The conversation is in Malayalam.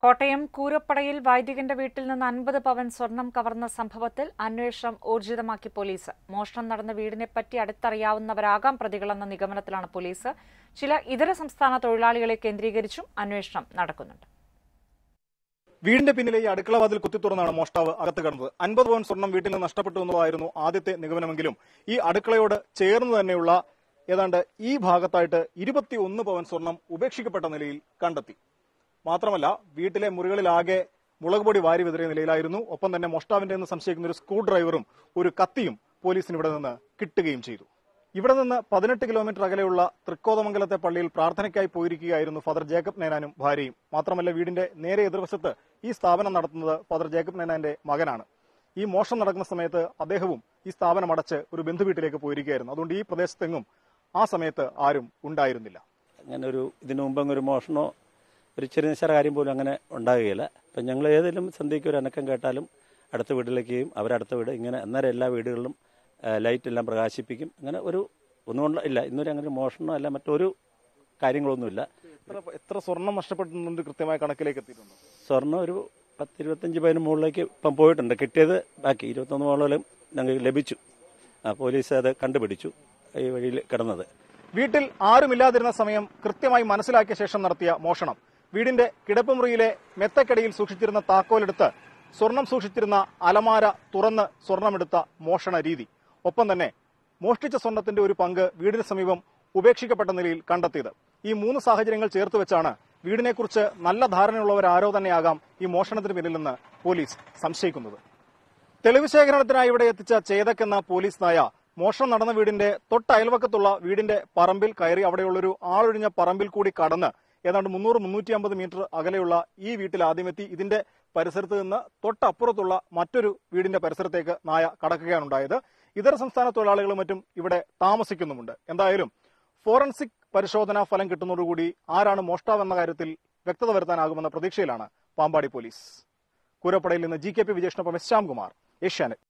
കോട്ടയം കൂരപ്പടയിൽ വൈദികന്റെ വീട്ടിൽ നിന്ന് 50 പവൻ സ്വർണം കവർന്ന സംഭവത്തിൽ അന്വേഷണം ഊർജിതമാക്കി പോലീസ്. മോഷണം നടന്ന വീടിനെപ്പറ്റി അടുത്തറിയാവുന്നവരാകാം പ്രതികളെന്ന നിഗമനത്തിലാണ് പോലീസ്. ചില ഇതര സംസ്ഥാന തൊഴിലാളികളെ കേന്ദ്രീകരിച്ചും അന്വേഷണം നടക്കുന്നുണ്ട്. വീടിന്റെ പിന്നിലെ ഈ അടുക്കള വാതിൽ കുത്തിത്തുറന്നാണ് മോഷ്ടാവ് അകത്ത് കടന്നത്. 50 പവൻ സ്വർണം വീട്ടിൽ നിന്ന് നഷ്ടപ്പെട്ടു എന്നതായിരുന്നു ആദ്യത്തെ നിഗമനമെങ്കിലും ഈ അടുക്കളയോട് ചേർന്ന് തന്നെയുള്ള ഏതാണ്ട് ഈ ഭാഗത്തായിട്ട് 21 പവൻ സ്വർണം ഉപേക്ഷിക്കപ്പെട്ട നിലയിൽ കണ്ടെത്തി. മാത്രമല്ല വീട്ടിലെ മുറികളിലാകെ മുളകുപൊടി വാരി വിതറിയ നിലയിലായിരുന്നു. ഒപ്പം തന്നെ മോഷ്ടാവിന്റെ എന്ന് സംശയിക്കുന്ന ഒരു സ്ക്രൂ ഡ്രൈവറും ഒരു കത്തിയും പോലീസിന് ഇവിടെ നിന്ന് കിട്ടുകയും ചെയ്തു. ഇവിടെ നിന്ന് 18 കിലോമീറ്റർ അകലെയുള്ള തൃക്കോതമംഗലത്തെ പള്ളിയിൽ പ്രാർത്ഥനയ്ക്കായി പോയിരിക്കുകയായിരുന്നു ഫാദർ ജേക്കബ് നേനാനും ഭാര്യയും. മാത്രമല്ല വീടിന്റെ നേരെ എതിർവശത്ത് ഈ സ്ഥാപനം നടത്തുന്നത് ഫാദർ ജേക്കബ് നേനാന്റെ മകനാണ്. ഈ മോഷണം നടക്കുന്ന സമയത്ത് അദ്ദേഹവും ഈ സ്ഥാപനം അടച്ച് ഒരു ബന്ധുവീട്ടിലേക്ക് പോയിരിക്കുകയായിരുന്നു. അതുകൊണ്ട് ഈ പ്രദേശത്തെങ്ങും ആ സമയത്ത് ആരും ഉണ്ടായിരുന്നില്ല. അങ്ങനെ ഇതിനു മുമ്പ് ഒരു മോഷണോ ഒരു ചെറിയ നിസ്സാര കാര്യം പോലും അങ്ങനെ ഉണ്ടാകുകയില്ല. അപ്പം ഞങ്ങൾ ഏതെങ്കിലും സന്ധ്യയ്ക്ക് ഒരു അനക്കം കേട്ടാലും അടുത്ത വീട്ടിലേക്കും അവരടുത്ത വീട് ഇങ്ങനെ അന്നേരം എല്ലാ വീടുകളിലും ലൈറ്റ് എല്ലാം പ്രകാശിപ്പിക്കും. അങ്ങനെ ഒന്നും ഇല്ല, ഇന്നൊരു അങ്ങനെ മോഷണമോ അല്ല മറ്റൊരു കാര്യങ്ങളൊന്നുമില്ല. എത്ര സ്വർണം നഷ്ടപ്പെടുന്നുണ്ട് കൃത്യമായ കണക്കിലേക്ക് എത്തിയിട്ടുണ്ട്? സ്വർണം ഒരു 10-25 പവന് മുകളിലേക്ക് ഇപ്പം പോയിട്ടുണ്ട്. കിട്ടിയത് ബാക്കി 21 പവനോളം ഞങ്ങൾക്ക് ലഭിച്ചു. പോലീസ് അത് കണ്ടുപിടിച്ചു ഈ വഴിയിൽ കിടന്നത്. വീട്ടിൽ ആരുമില്ലാതിരുന്ന സമയം കൃത്യമായി മനസ്സിലാക്കിയ ശേഷം നടത്തിയ മോഷണം. വീടിന്റെ കിടപ്പുമുറിയിലെ മെത്തക്കടിയിൽ സൂക്ഷിച്ചിരുന്ന താക്കോലെടുത്ത് സ്വർണം സൂക്ഷിച്ചിരുന്ന അലമാര തുറന്ന് സ്വർണമെടുത്ത മോഷണ രീതി. ഒപ്പം തന്നെ മോഷ്ടിച്ച സ്വർണത്തിന്റെ ഒരു പങ്ക് വീടിന് സമീപം ഉപേക്ഷിക്കപ്പെട്ട നിലയിൽ കണ്ടെത്തിയത്. ഈ 3 സാഹചര്യങ്ങൾ ചേർത്ത് വെച്ചാണ് വീടിനെക്കുറിച്ച് നല്ല ധാരണയുള്ളവരാരോ തന്നെയാകാം ഈ മോഷണത്തിന് പിന്നിലെന്ന് പോലീസ് സംശയിക്കുന്നത്. തെളിവ് ശേഖരണത്തിനായി ഇവിടെ എത്തിച്ച ചേതക് എന്ന പോലീസ് നായ മോഷണം നടന്ന വീടിന്റെ തൊട്ടയൽവക്കത്തുള്ള വീടിന്റെ പറമ്പിൽ കയറി അവിടെയുള്ളൊരു ആളൊഴിഞ്ഞ പറമ്പിൽ കൂടി കടന്ന് ഏതാണ്ട് 300-350 മീറ്റർ അകലെയുള്ള ഈ വീട്ടിൽ ആദ്യമെത്തി ഇതിന്റെ പരിസരത്ത് നിന്ന് തൊട്ടപ്പുറത്തുള്ള മറ്റൊരു വീടിന്റെ പരിസരത്തേക്ക് നായ കടക്കുകയാണുണ്ടായത്. ഇതര സംസ്ഥാന തൊഴിലാളികളും മറ്റും ഇവിടെ താമസിക്കുന്നുമുണ്ട്. എന്തായാലും ഫോറൻസിക് പരിശോധനാ ഫലം കിട്ടുന്നതോടുകൂടി ആരാണ് മോഷ്ടാവ് എന്ന കാര്യത്തിൽ വ്യക്തത വരുത്താനാകുമെന്ന പ്രതീക്ഷയിലാണ് പാമ്പാടി പോലീസ്. കൂരപ്പടയിൽ നിന്ന് GKP വിജേഷിനൊപ്പം ശ്യാംകുമാർ, ഏഷ്യാനെറ്റ്.